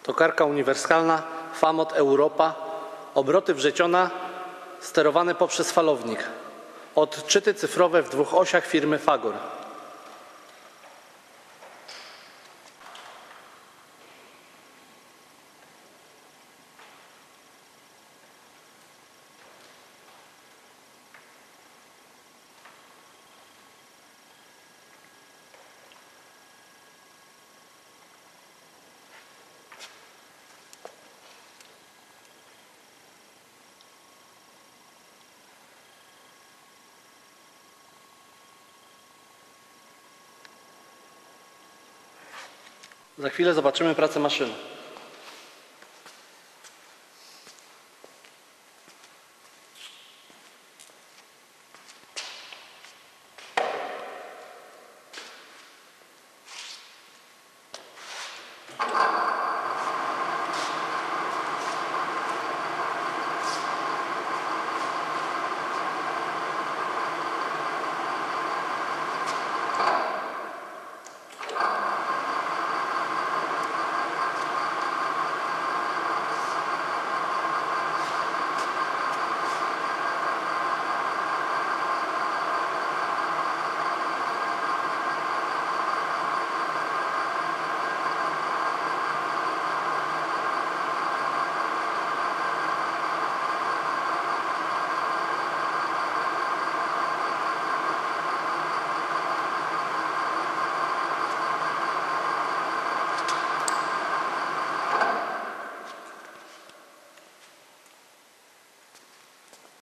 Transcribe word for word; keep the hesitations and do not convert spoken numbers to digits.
tokarka uniwersalna Famot Europa, obroty wrzeciona sterowane poprzez falownik, odczyty cyfrowe w dwóch osiach firmy Fagor. Za chwilę zobaczymy pracę maszyny.